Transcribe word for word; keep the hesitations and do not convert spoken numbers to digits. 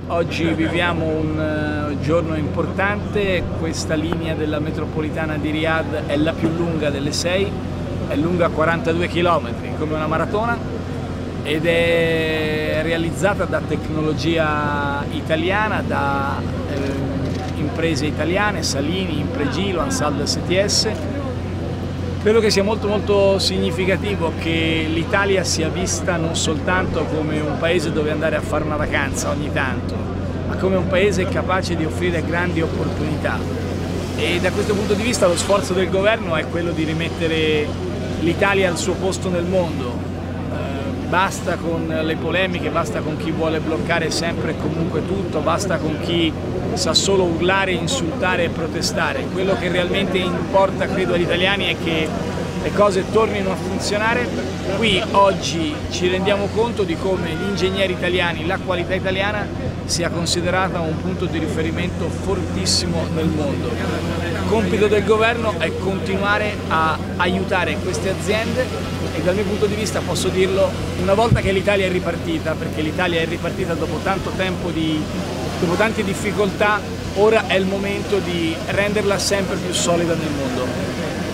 oggi viviamo un uh, giorno importante. Questa linea della metropolitana di Riyadh è la più lunga delle sei, è lunga quarantadue chilometri, come una maratona, ed è realizzata da tecnologia italiana, da eh, imprese italiane, Salini, Impregilo, Ansaldo S T S. Credo che sia molto molto significativo che l'Italia sia vista non soltanto come un paese dove andare a fare una vacanza ogni tanto, ma come un paese capace di offrire grandi opportunità. E da questo punto di vista lo sforzo del governo è quello di rimettere l'Italia al suo posto nel mondo. Basta con le polemiche, basta con chi vuole bloccare sempre e comunque tutto, basta con chi sa solo urlare, insultare e protestare. Quello che realmente importa, credo, agli italiani è che le cose tornino a funzionare. Qui oggi ci rendiamo conto di come gli ingegneri italiani, la qualità italiana sia considerata un punto di riferimento fortissimo nel mondo. Il compito del governo è continuare a aiutare queste aziende e dal mio punto di vista posso dirlo, una volta che l'Italia è ripartita, perché l'Italia è ripartita dopo tanto tempo, di, dopo tante difficoltà, ora è il momento di renderla sempre più solida nel mondo.